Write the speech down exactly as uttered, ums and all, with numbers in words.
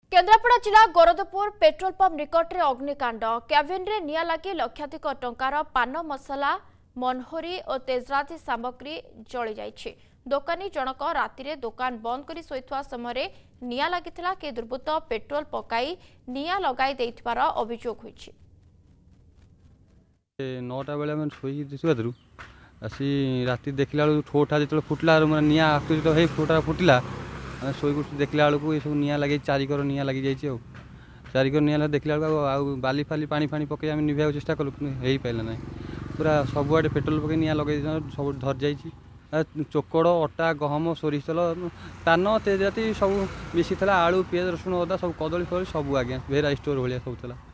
केन्द्रापड़ा जिला गरदपुर petrol pump निकट में अग्निकांड क्याबिन रे निया लगी लक्षाधिक टंकार पान मसला मनहोरी और तेजराती सामग्री जली जाइछि। दोकानी जनक राति दुकान बंद कर शोइथवा समय निया लगिथिला के दुर्बृत्त पेट्रोल पकाई निया लगाई देथिबार अभियोग होइछि। नौटा बेले मैं शोई आसी राति देखला ठोटा जो फुटला निया ठोटा फुटला शोई देखला बेलू ये सब निया लगे चारिकर निया लगी जाइए चारिकर निया देखला बेलू बाली फाली पानी फानी पकई आम निभा चेष्टा कलु हो पारा ना पूरा सबुआडे पेट्रोल पकई निया लगे सब धर जा चोकड़ अटा गहम सोरिष तेल तान तेजाती सब मिसी आलू पियाज रसुण अदा सब कदली फल सब आज्ञा भेराई स्टोर भाया सब था।